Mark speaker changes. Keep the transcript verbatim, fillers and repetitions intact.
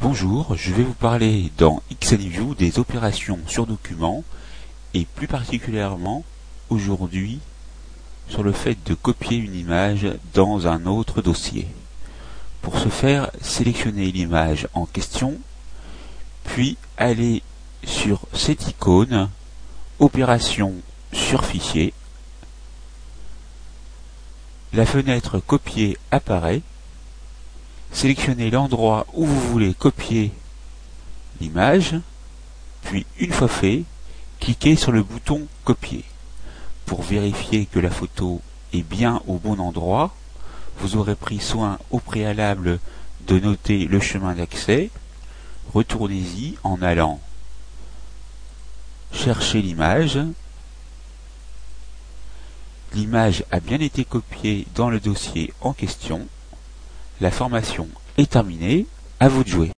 Speaker 1: Bonjour, je vais vous parler dans XNView des opérations sur document et plus particulièrement aujourd'hui sur le fait de copier une image dans un autre dossier. Pour ce faire, sélectionnez l'image en question, puis allez sur cette icône, Opération sur fichier. La fenêtre Copier apparaît. Sélectionnez l'endroit où vous voulez copier l'image, puis une fois fait, cliquez sur le bouton Copier. Pour vérifier que la photo est bien au bon endroit, vous aurez pris soin au préalable de noter le chemin d'accès. Retournez-y en allant chercher l'image. L'image a bien été copiée dans le dossier en question. La formation est terminée, à vous de jouer.